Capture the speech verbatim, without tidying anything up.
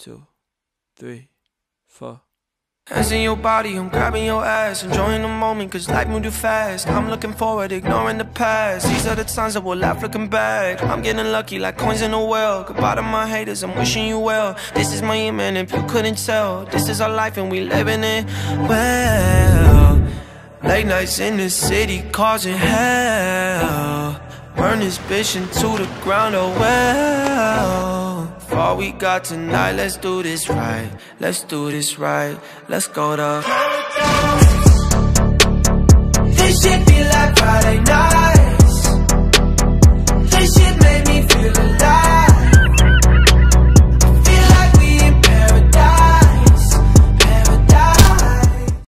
two, three, four. Hands in your body, I'm grabbing your ass, enjoying the moment cause life moved too fast. I'm looking forward, ignoring the past. These are the times that we'll laugh looking back. I'm getting lucky like coins in a well. Goodbye to my haters, I'm wishing you well. This is my aim, and if you couldn't tell, this is our life and we living it well. Late nights in the city causing hell. Burn this bitch into the ground, oh well. For all we got tonight, let's do this right. Let's do this right. Let's go to